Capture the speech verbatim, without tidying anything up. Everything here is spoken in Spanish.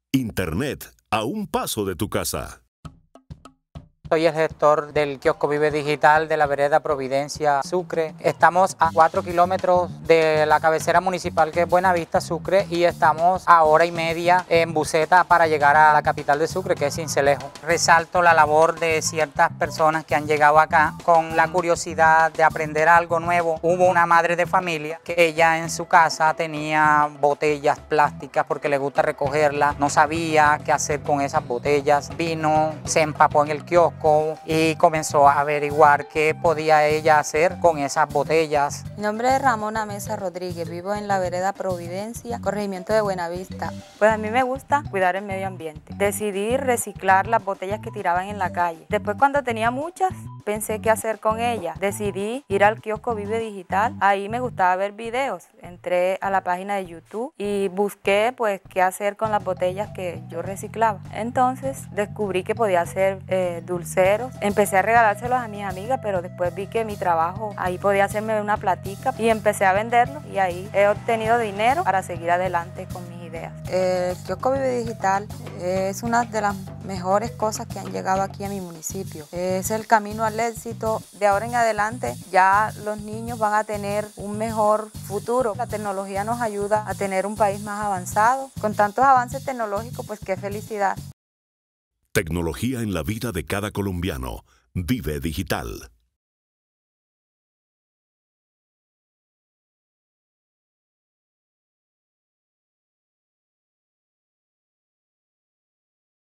Internet a un paso de tu casa. Soy el gestor del kiosco Vive Digital de la vereda Providencia, Sucre. Estamos a cuatro kilómetros de la cabecera municipal que es Buenavista, Sucre, y estamos a hora y media en buseta para llegar a la capital de Sucre, que es Sincelejo. Resalto la labor de ciertas personas que han llegado acá con la curiosidad de aprender algo nuevo. Hubo una madre de familia que ella en su casa tenía botellas plásticas porque le gusta recogerlas, no sabía qué hacer con esas botellas. Vino, se empapó en el kiosco y comenzó a averiguar qué podía ella hacer con esas botellas. Mi nombre es Ramona Mesa Rodríguez, vivo en la vereda Providencia, corregimiento de Buenavista. Pues a mí me gusta cuidar el medio ambiente. Decidí reciclar las botellas que tiraban en la calle. Después, cuando tenía muchas, pensé qué hacer con ellas. Decidí ir al kiosco Vive Digital. Ahí me gustaba ver videos. Entré a la página de YouTube y busqué pues qué hacer con las botellas que yo reciclaba. Entonces descubrí que podía hacer eh, dulceros. Empecé a regalárselos a mis amigas, pero después vi que mi trabajo ahí podía hacerme una platica y empecé a venderlos, y ahí he obtenido dinero para seguir adelante con mis ideas. El kiosco Vive Digital es una de las mejores cosas que han llegado aquí a mi municipio. Es el camino al éxito. De ahora en adelante ya los niños van a tener un mejor futuro. La tecnología nos ayuda a tener un país más avanzado. Con tantos avances tecnológicos, pues qué felicidad. Tecnología en la vida de cada colombiano. Vive Digital.